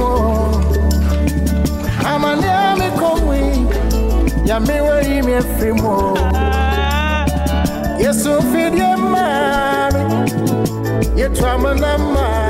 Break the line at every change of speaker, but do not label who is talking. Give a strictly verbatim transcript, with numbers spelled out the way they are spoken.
frimo. I'm a near me come ya me worry me frimo. Yes, so feed your man. You try my number.